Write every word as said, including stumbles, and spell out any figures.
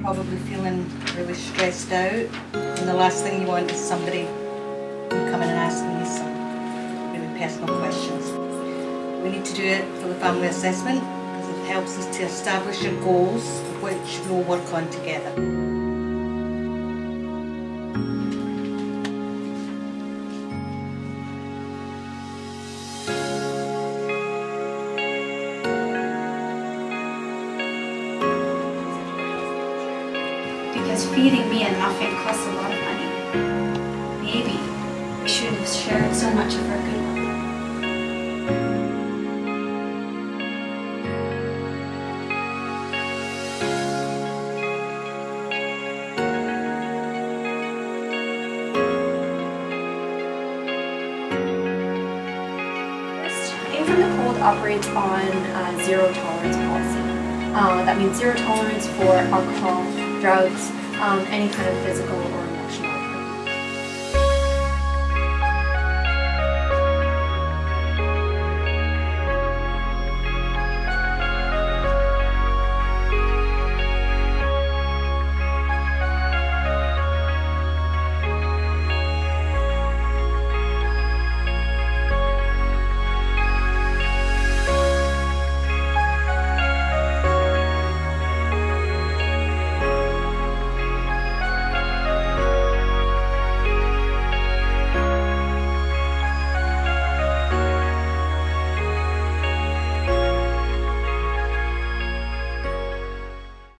probably feeling really stressed out, and the last thing you want is somebody coming and asking you some really personal questions. We need to do it for the family assessment because it helps us to establish your goals, which we'll work on together. Because feeding me and Muffin costs a lot of money. Maybe we shouldn't have shared so much of our good luck. Aim from the Cold operates on uh, zero tolerance policy. Uh, that means zero tolerance for alcohol, drugs, um, any kind of physical